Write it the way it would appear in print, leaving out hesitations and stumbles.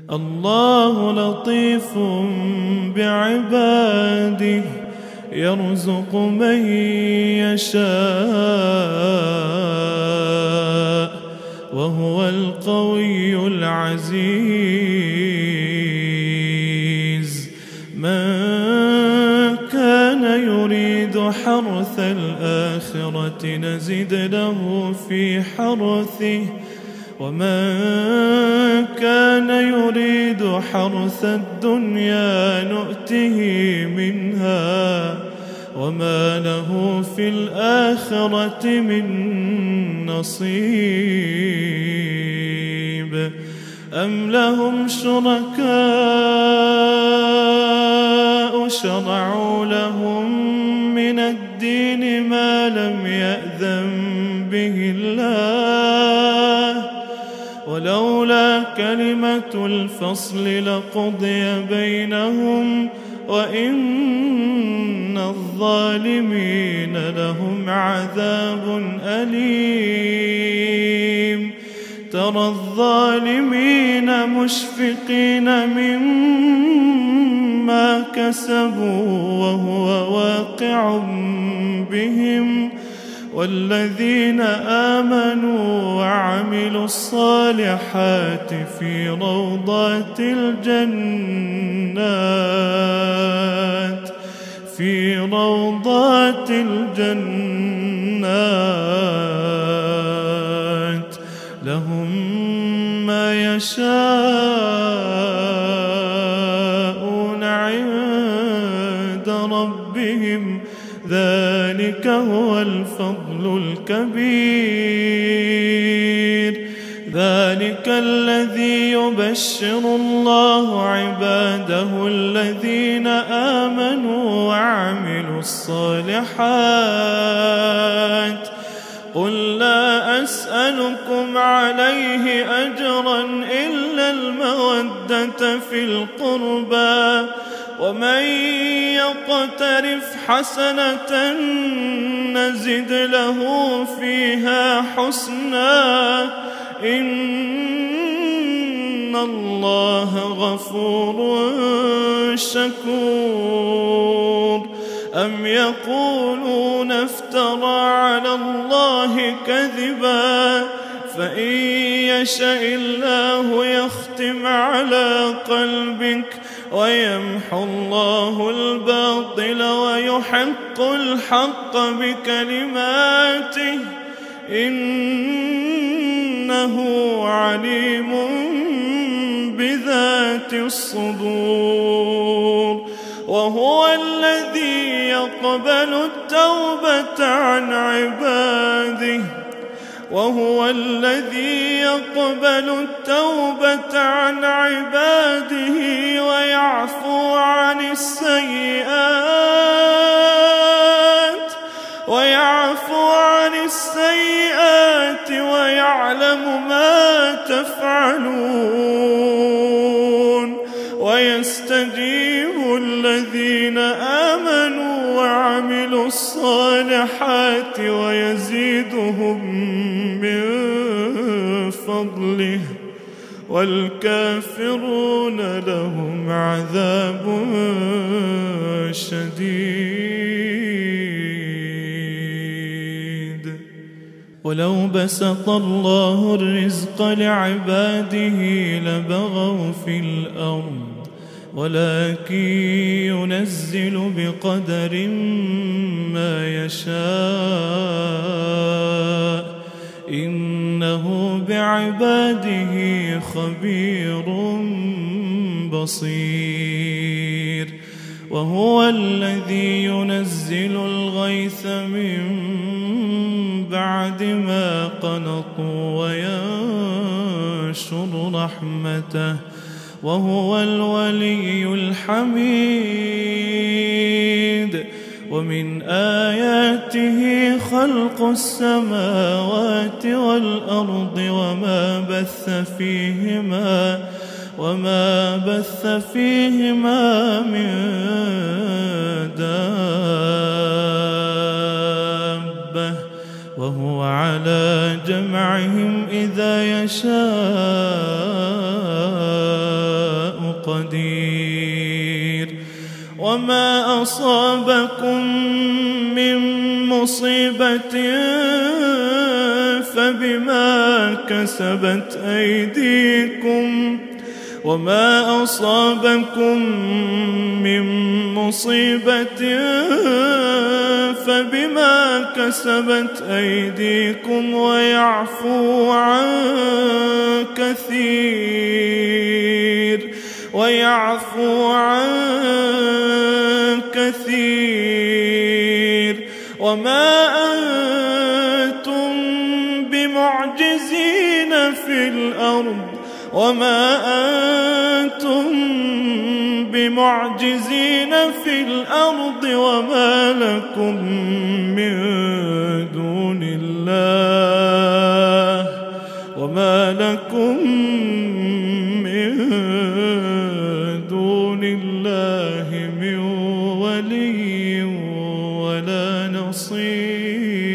الله لطيف بعباده يرزق من يشاء وهو القوي العزيز. من كان يريد حرث الآخرة نزد له في حرثه ومن كان يريد حرث الدنيا نؤته منها وما له في الآخرة من نصيب. أم لهم شركاء شرعوا لهم من الدين ما لم يأذن به الله ولولا كلمة الفصل لقضي بينهم وإن الظالمين لهم عذاب أليم. ترى الظالمين مشفقين مما كسبوا وهو واقع بهم والذين آمنوا وعملوا الصالحات في روضات الجنات لهم ما يشاءون عند ربهم ذلك هو الفضل الكبير. ذلك الذي يبشر الله عباده الذين آمنوا وعملوا الصالحات. قل لا أسألكم عليه أجرا إلا المودة في القربى ومن يقترف حسنة نزد له فيها حسنا إن الله غفور شكور. أم يقولون افترى على الله كذبا فإن يشاء الله يختم على قلبك ويمحو الله الباطل ويحق الحق بكلماته إنه عليم بذات الصدور. وهو الذي يقبل التوبة عن عباده ويعفو عن السيئات ويعلم ما تفعلون ويستجيب الذين آمنوا وعملوا الصالحات ويزيدهم من فضله والكافرون لهم عذاب شديد. ولو بسط الله الرزق لعباده لبغوا في الأرض ولكن ينزل بقدر ما يشاء إنه بعباده خبير بصير. وهو الذي ينزل الغيث من بعد ما قنطوا وينشر رحمته وهو الولي الحميد. ومن آياته خلق السماوات والأرض وما بث فيهما من دابة وهو على جمعهم إذا يشاء قدير. وما أصابكم من مصيبة فبما كسبت أيديكم وما أصابكم من مصيبة فبما كسبت أيديكم ويعفو عن كثير وما أنتم بمعجزين في الأرض وما لكم من دون الله من ولي ولا نصير.